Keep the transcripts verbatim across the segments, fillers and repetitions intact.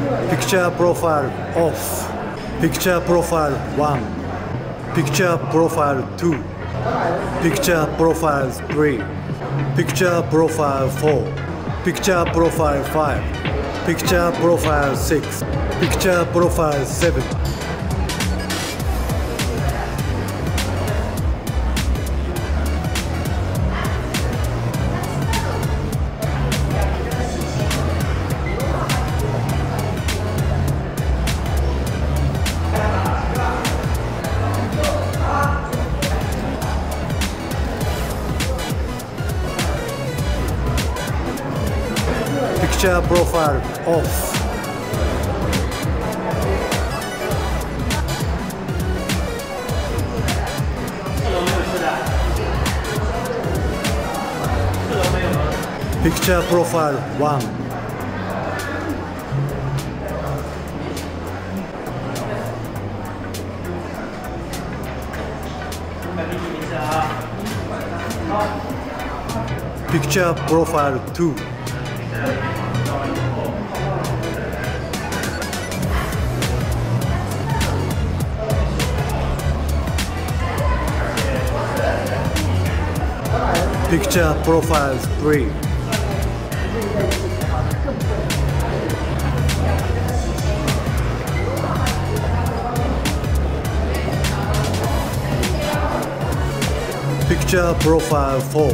Picture profile off. Picture profile one. Picture profile two. Picture profile three. Picture profile four. Picture profile five. Picture profile six. Picture profile seven. Picture profile off. Picture profile one. Picture profile two. Picture profile three. Picture profile four.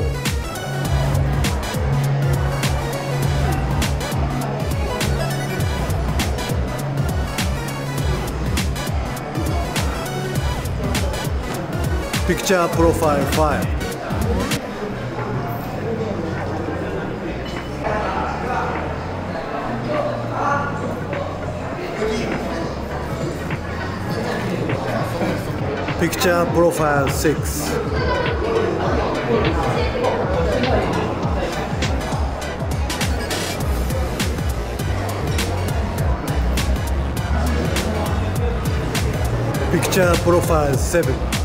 Picture profile five. Picture profile six. Picture profile seven.